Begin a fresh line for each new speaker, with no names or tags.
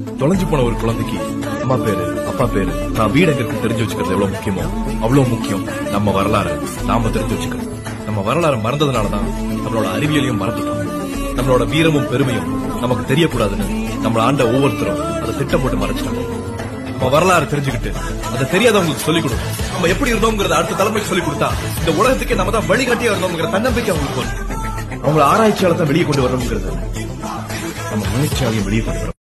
தொலைஞ்சு போன ஒரு குழந்தைக்கு அம்மா பேரு அப்பா பேரு நான் வீடு எங்க இருக்கு தெரிஞ்சு வச்சுக்கிறது எவ்வளவு முக்கியமோ அவ்வளவு முக்கியம் நம்ம வரலாறு நாம தெரிஞ்சு வச்சுக்கிறது. நம்ம வரலாறு மறந்ததுனாலதான் நம்மளோட அறிவியலையும் மறந்துட்டோம். நம்மளோட வீரமும் பெருமையும் நமக்கு தெரியக்கூடாதுன்னு நம்மள ஆண்ட ஒவ்வொருத்தரும் அதை திட்டம் போட்டு மறைச்சிட்டாங்க. நம்ம வரலாறு தெரிஞ்சுக்கிட்டு அதை தெரியாதவங்களுக்கு சொல்லிக் கொடுக்கும். நம்ம எப்படி இருந்தோம்ங்கிறத அடுத்த தலைமைக்கு சொல்லிக் கொடுத்தா இந்த உலகத்துக்கே நம்ம தான் வழிகாட்டியா இருந்தோம்ங்கிற தன்னம்பிக்கை அவங்களுக்கு வரும். அவங்களை ஆராய்ச்சியால தான் வெளியே கொண்டு வரணுங்கிறது நம்ம முயற்சியாலையும் வெளியே கொண்டு வரோம்.